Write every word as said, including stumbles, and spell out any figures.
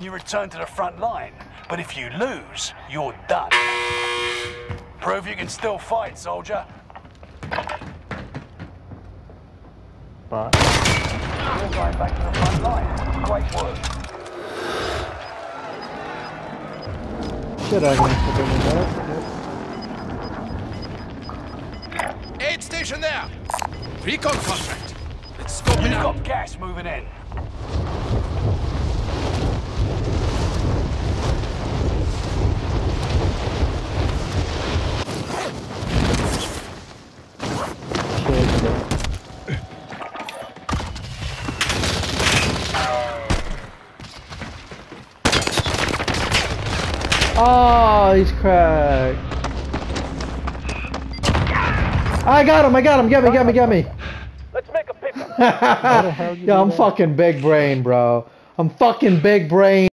you return to the front line. But if you lose, you're done. Prove you can still fight, soldier. Right. You're going back to the front line. Great work. Shit, I can put in that. Aid station there. Recon contract. Let's scope it You've out. got gas moving in. Oh, he's cracked. I got him, I got him, get me, get me, get me. Let's make a pickup. Yeah, I'm fucking big brain, bro. I'm fucking big brain.